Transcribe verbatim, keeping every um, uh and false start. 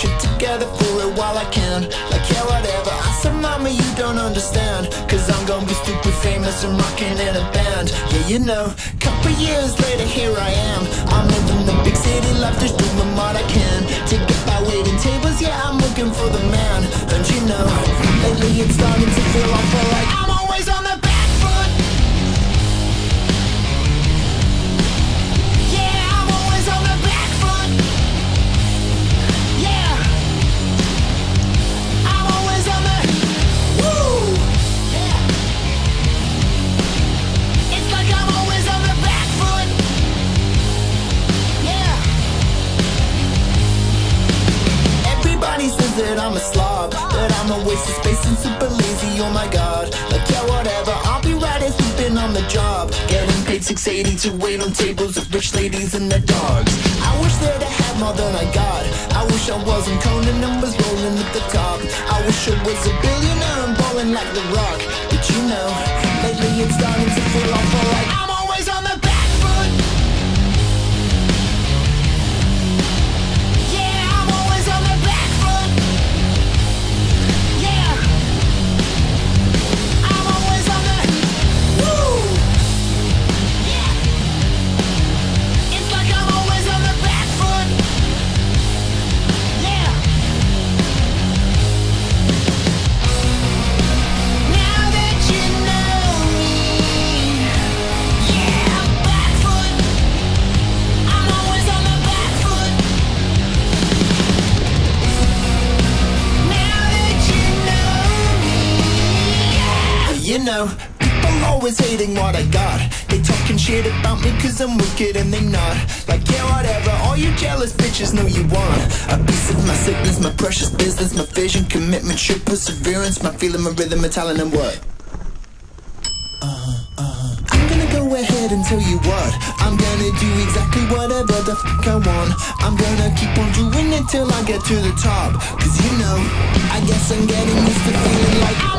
shit together for it while I can. Like yeah, whatever. I said, mama, you don't understand, cause I'm gonna be stupid famous and rocking in a band. Yeah, you know, couple years later, here I am. I'm living the big city life, just doing what I can to get by waiting tables. Yeah, I'm looking for the man. And you know, lately it's starting to feel awful like I'm always on the back foot. Yeah, I'm always on the back foot. Yeah, I'm always on the woo. Yeah, it's like I'm always on the back foot. Yeah, everybody says that I'm a slob, that I'm a waste of space and super lazy, oh my god. Like yeah, whatever, I'll be right as sleeping on the job, getting paid six eighty to wait on tables of rich ladies and their dogs. I wish that I had more than I got. I wish I wasn't Conan and was rolling at the top. I wish I was a billionaire and balling like The Rock. But you know, lately it's starting to feel awful like I'm always on the back foot. Yeah, I'm always on the back foot. Yeah, I'm always on the woo. Yeah, it's like I'm always on the back foot. Yeah, now that you know me. Yeah, back foot. I'm always on the back foot. Now that you know me. Yeah. You know, people always hating what I got. They talking shit about me cause I'm wicked and they not. Like yeah, whatever, all you jealous bitches know you want a piece of my sickness, my precious business, my vision, commitment, shit, perseverance, my feeling, my rhythm, my talent, and what? I'm gonna go ahead and tell you what. I'm gonna do exactly whatever the fuck I want. I'm gonna keep on doing it till I get to the top. Cause you know, I guess I'm getting used to feeling like